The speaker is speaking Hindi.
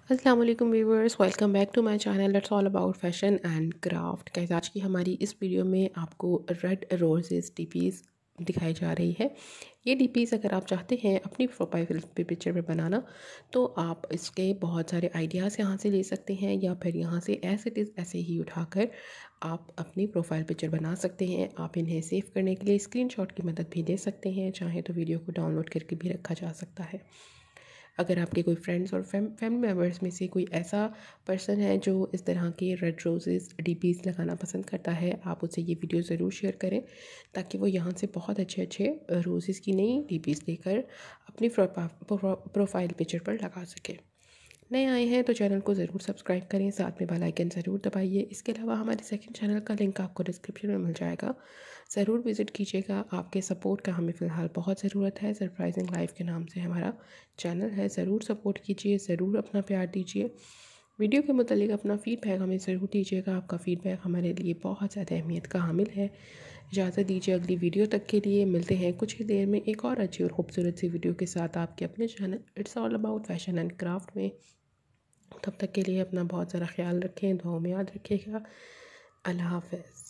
अस्सलाम वालेकुम viewers, welcome back to my channel. It's all about fashion and craft. Guys, आज की हमारी इस वीडियो में आपको रेड रोजेस डीपीज़ दिखाई जा रही है। ये डीपीज़ अगर आप चाहते हैं अपनी प्रोफाइल पे पिक्चर पे बनाना, तो आप इसके बहुत सारे आइडियाज़ यहाँ से ले सकते हैं, या फिर यहाँ से एज इट इज़ ऐसे ही उठाकर आप अपनी प्रोफाइल पिक्चर बना सकते हैं। आप इन्हें सेव करने के लिए स्क्रीनशॉट की मदद भी ले सकते हैं, चाहे तो वीडियो को डाउनलोड करके भी रखा जा सकता है। अगर आपके कोई फ्रेंड्स और फैमिली मेम्बर्स में से कोई ऐसा पर्सन है जो इस तरह के रेड रोज़ेस डीपीज़ लगाना पसंद करता है, आप उससे ये वीडियो ज़रूर शेयर करें, ताकि वो यहाँ से बहुत अच्छे अच्छे रोज़ेस की नई डीपीज़ लेकर अपनी प्रोफाइल पिक्चर पर लगा सके। नए आए हैं तो चैनल को ज़रूर सब्सक्राइब करें, साथ में बेल आइकन ज़रूर दबाइए। इसके अलावा हमारे सेकंड चैनल का लिंक आपको डिस्क्रिप्शन में मिल जाएगा, ज़रूर विज़िट कीजिएगा। आपके सपोर्ट का हमें फ़िलहाल बहुत ज़रूरत है। सरप्राइजिंग लाइफ के नाम से हमारा चैनल है, ज़रूर सपोर्ट कीजिए, ज़रूर अपना प्यार दीजिए। वीडियो के मुतालिक अपना फ़ीडबैक हमें ज़रूर दीजिएगा। आपका फ़ीडबैक हमारे लिए बहुत ज़्यादा अहमियत का हामिल है। इजाज़त दीजिए, अगली वीडियो तक के लिए मिलते हैं कुछ ही देर में एक और अच्छी और खूबसूरत सी वीडियो के साथ आपके अपने channel it's all about fashion and craft में। तब तक के लिए अपना बहुत सारा ख्याल रखें, दुआओं में याद रखिएगा। अल्लाह हाफ़िज़।